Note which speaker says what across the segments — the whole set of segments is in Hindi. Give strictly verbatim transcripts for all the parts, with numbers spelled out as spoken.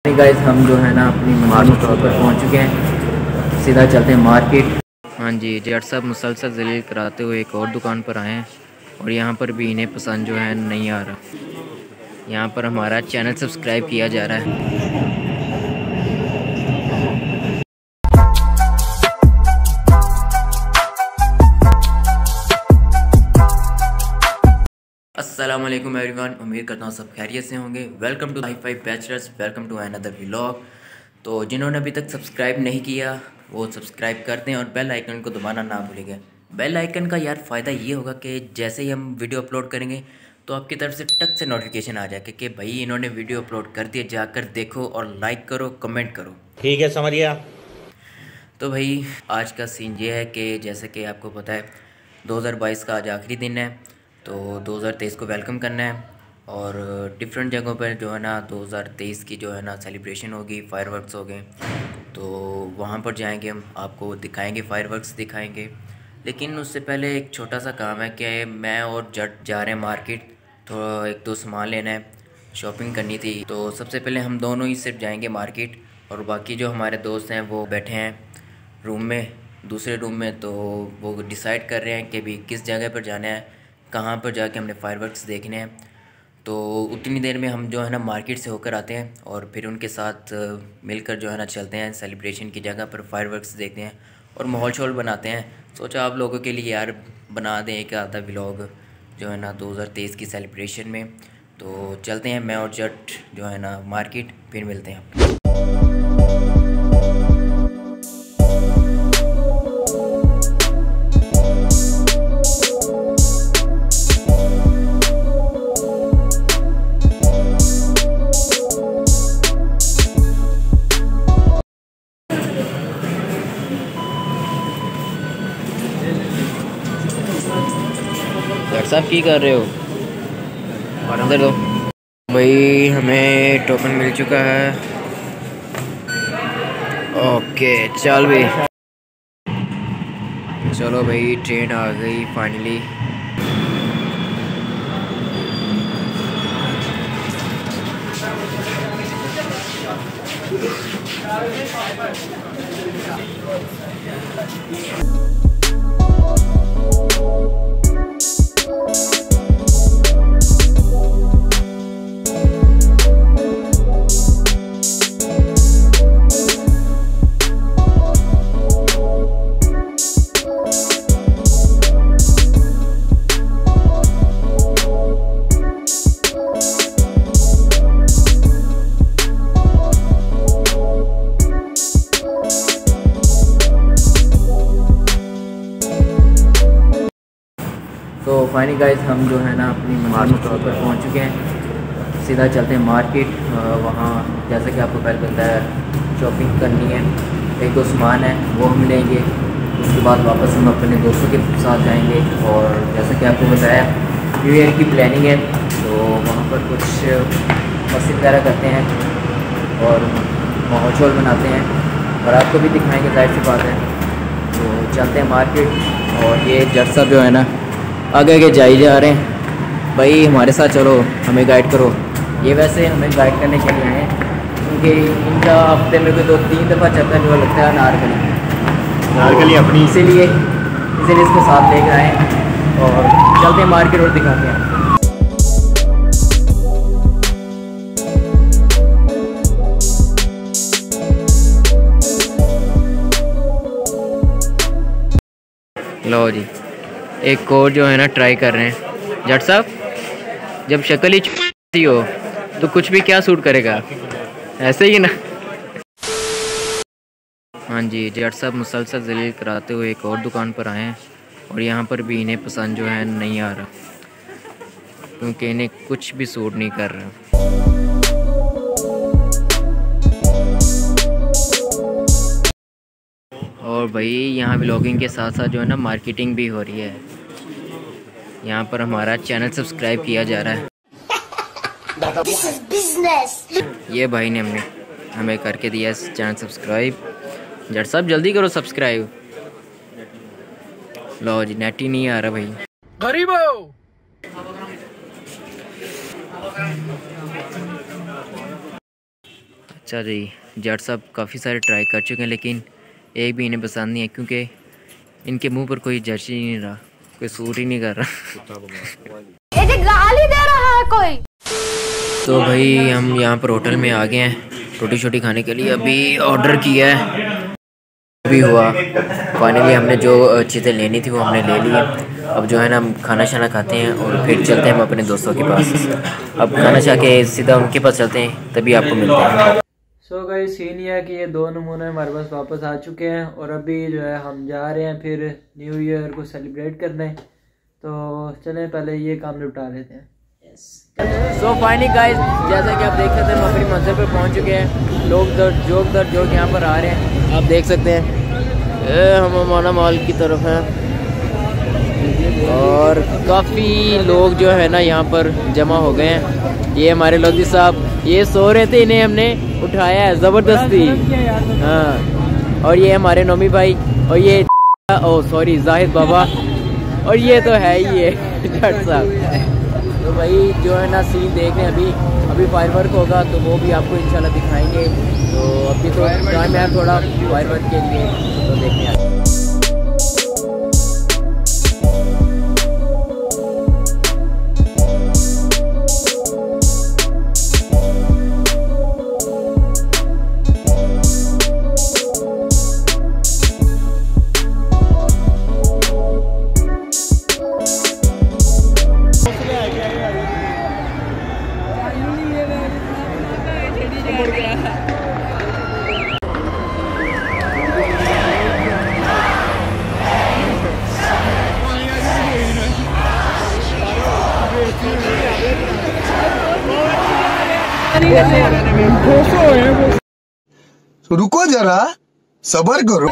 Speaker 1: गाइस हम जो है ना अपनी मंजिल पर पहुंच चुके हैं, सीधा चलते हैं मार्केट। हाँ जी, जट साहब मुसलसल जलील कराते हुए एक और दुकान पर आए हैं और यहाँ पर भी इन्हें पसंद जो है नहीं आ रहा। यहाँ पर हमारा चैनल सब्सक्राइब किया जा रहा है। अस्सलाम वालेकुम एवरीवन, उम्मीद करता हूँ सब खैरियत से होंगे। Welcome to high five bachelors, welcome to another vlog. तो जिन्होंने अभी तक सब्सक्राइब नहीं किया वो सब्सक्राइब कर दें और बेल आइकन को दबाना ना भूलिएगा। बेल आइकन का यार फ़ायदा ये होगा कि जैसे ही हम वीडियो अपलोड करेंगे तो आपकी तरफ से टक से नोटिफिकेशन आ जाए कि भाई इन्होंने वीडियो अपलोड कर दिया, जाकर देखो और लाइक करो, कमेंट करो।
Speaker 2: ठीक है, समझ गया।
Speaker 1: तो भाई आज का सीन ये है कि जैसे कि आपको पता है दो हज़ार बाईस का आज आखिरी दिन है, तो दो हज़ार तेईस को वेलकम करना है और डिफरेंट जगहों पर जो है ना दो हज़ार तेईस की जो है ना सेलिब्रेशन होगी, फायरवर्क्स हो गए, तो वहाँ पर जाएंगे, हम आपको दिखाएंगे, फायरवर्क्स दिखाएंगे। लेकिन उससे पहले एक छोटा सा काम है कि मैं और जट जा रहे हैं मार्केट, थोड़ा एक दो सामान लेना है, शॉपिंग करनी थी। तो सबसे पहले हम दोनों ही सिर्फ जाएंगे मार्केट और बाकी जो हमारे दोस्त हैं वो बैठे हैं रूम में, दूसरे रूम में। तो वो डिसाइड कर रहे हैं कि भी किस जगह पर जाना है, कहाँ पर जाके हमने फायरवर्क्स देखने हैं। तो उतनी देर में हम जो है ना मार्केट से होकर आते हैं और फिर उनके साथ मिलकर जो है ना चलते हैं सेलिब्रेशन की जगह पर, फायरवर्क्स देखते हैं और माहौल शोल बनाते हैं। सोचा आप लोगों के लिए यार बना दें एक आधा व्लॉग जो है ना दो हज़ार तेईस की सेलिब्रेशन में। तो चलते हैं मैं और जट जो है ना मार्केट, फिर मिलते हैं। साहब की कर रहे हो और अंदर दो भाई, हमें टोकन मिल चुका है। ओके चल भाई, चलो भाई ट्रेन आ गई फाइनली। तो फाइनली गाइस हम जो है ना अपनी मंजिल पर पहुंच चुके हैं, सीधा चलते हैं मार्केट। वहाँ जैसे कि आपको पहले पता है शॉपिंग करनी है, एक दो सामान है वो हम लेंगे, उसके बाद वापस हम अपने दोस्तों के साथ जाएंगे। और जैसा कि आपको बताया न्यू ईयर की प्लानिंग है, तो वहाँ पर कुछ मस्ती वगैरह करते हैं और माहौल शोल बनाते हैं और आपको भी दिखाएँगे, जाहिर सी बात है। तो चलते हैं मार्केट और ये जट साहब जो है ना आगे आगे जा ही जा रहे हैं। भाई हमारे साथ चलो, हमें गाइड करो। ये वैसे हमें गाइड करने के लिए आए हैं क्योंकि इनका हफ्ते में कोई दो तीन दफ़ा चक्कर जो लगता है नारकली
Speaker 2: नारकली अपनी,
Speaker 1: इसीलिए इसीलिए इसको साथ लेकर आए हैं और चलते हैं मार्केट और दिखाते हैं। लो जी, एक और जो है ना ट्राई कर रहे हैं। जट साहब जब शक्ल ही ची हो तो कुछ भी क्या सूट करेगा, ऐसे ही ना। हाँ जी, जट साहब मुसलसल जलील कराते हुए एक और दुकान पर आए हैं और यहाँ पर भी इन्हें पसंद जो है नहीं आ रहा क्योंकि इन्हें कुछ भी सूट नहीं कर रहा। और भाई यहाँ व्लॉगिंग के साथ साथ जो है ना मार्केटिंग भी हो रही है। यहाँ पर हमारा चैनल सब्सक्राइब किया जा रहा है। This is business. ये भाई ने हमने हमें करके दिया चैनल सब्सक्राइब। जट साहब जल्दी करो सब्सक्राइब। लो जी, नेट ही नहीं आ रहा भाई।
Speaker 2: गरीब हो।
Speaker 1: अच्छा जी, जट साहब काफ़ी सारे ट्राई कर चुके हैं लेकिन एक भी इन्हें पसंद नहीं है क्योंकि इनके मुंह पर कोई जच ही नहीं रहा, कोई सूट ही नहीं कर रहा।
Speaker 3: ये गाली दे रहा है कोई।
Speaker 1: तो भाई हम यहाँ पर होटल में आ गए हैं रोटी शोटी खाने के लिए। अभी ऑर्डर किया है, अभी हुआ फाइनली। हमने जो चीज़ें लेनी थी वो हमने ले ली है। अब जो है ना हम खाना शाना खाते हैं और फिर चलते हैं हम अपने दोस्तों के पास। अब खाना खा के सीधा उनके पास चलते हैं, तभी आपको मिलते हैं।
Speaker 4: सो गई सीन ये है कि ये दो नमूने हमारे पास वापस आ चुके हैं और अभी जो है हम जा रहे हैं फिर न्यू ईयर को सेलिब्रेट करने। तो चलें पहले ये काम निपटा लेते हैं।
Speaker 1: सो फाइनली गाइस, जैसा कि आप देख सकते हैं हम अपनी मंजिल पर पहुंच चुके हैं। लोग दर जोक दर जोक यहाँ पर आ रहे हैं, आप देख सकते हैं। ए, हम अमाना मॉल की तरफ हैं और काफ़ी लोग जो है ना यहाँ पर जमा हो गए हैं। ये हमारे लोधी साहब ये सो रहे थे, इन्हें हमने उठाया है ज़बरदस्ती। हाँ, और ये हमारे नोमी भाई और ये ओ सॉरी जाहिद बाबा और ये तो है ही ये जट साहब। तो भाई जो है ना सीन देख रहे हैं अभी अभी फायरवर्क होगा तो वो भी आपको इंशाल्लाह दिखाएंगे। तो अभी तो टाइम है थोड़ा फायरवर्क के लिए, तो देखने आते हैं।
Speaker 5: रुको जरा सबर करो।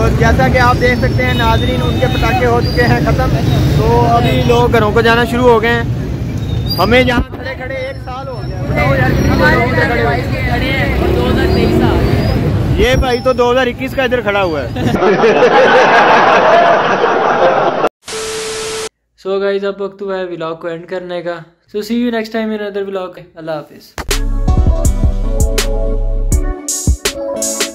Speaker 4: जैसा कि आप देख सकते हैं नाजरीन, उनके पटाखे हो चुके हैं ख़त्म। तो अभी लोग घरों को जाना शुरू हो गए हैं। हमें यहाँ खड़े खड़े एक साल हो गया। ये भाई तो दो हज़ार इक्कीस का इधर खड़ा हुआ है। सो गाइस, अब वक्त हुआ है व्लॉग को एंड करने का। So see you next time in other vlog. अल्लाह हाफिज़।